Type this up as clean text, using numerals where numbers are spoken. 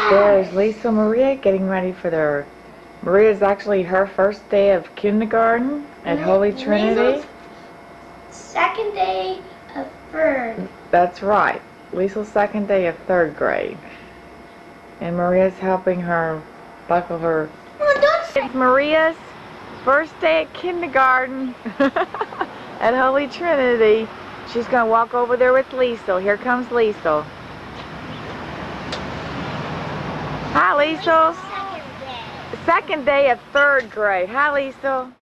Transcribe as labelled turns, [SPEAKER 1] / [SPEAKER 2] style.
[SPEAKER 1] There's Lisa Maria getting ready for their... Maria's actually her first day of kindergarten at Holy Trinity.
[SPEAKER 2] Liesl's second day of third.
[SPEAKER 1] That's right. Liesl's second day of third grade. And Maria's helping her buckle her... It's Maria's first day at kindergarten at Holy Trinity. She's going to walk over there with Liesl. Here comes Liesl. Hi, Liesl. Second day of third grade. Hi, Liesl.